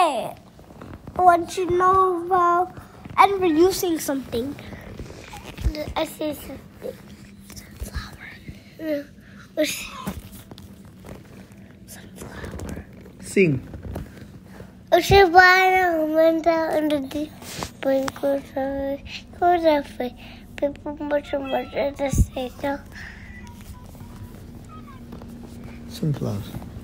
Okay. I want you to know about Edward, you sing something. I say something. Sunflower. Sing. Sunflower.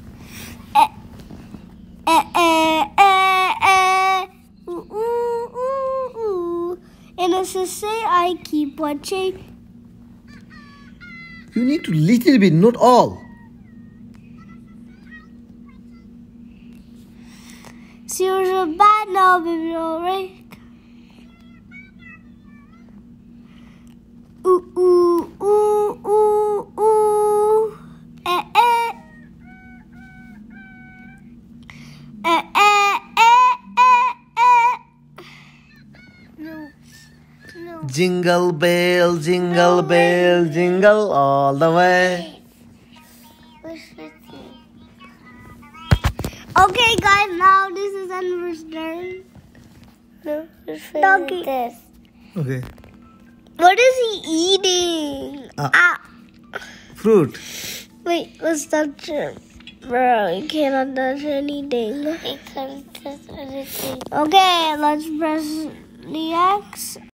Ooh, ooh, ooh, ooh. And as I say, I keep watching. You need to little bit, not all. Serious a bad now, baby, alright? Ooh, ooh, ooh, ooh, ooh. Eh, eh. Eh, eh, eh, eh, eh. No. Jingle bell, jingle bell, jingle all the way. Okay, guys, now this is Edward's turn. No, Donkey. this. Okay. What is he eating? Fruit. Wait, let's touch it. Bro, you cannot touch anything. I can't touch anything. Okay, let's press the X.